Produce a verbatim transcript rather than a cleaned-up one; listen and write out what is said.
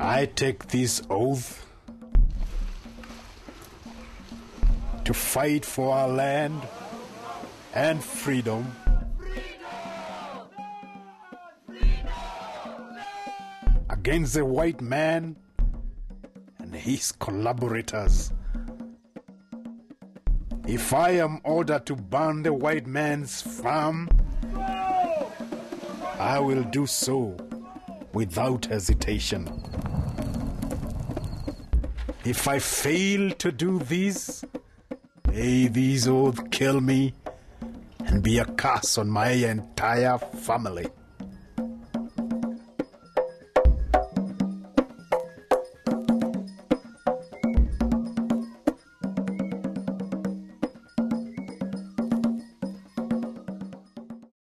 I take this oath to fight for our land and freedom, against the white man and his collaborators. If I am ordered to burn the white man's farm, I will do so without hesitation. If I fail to do this, may these oaths kill me and be a curse on my entire family.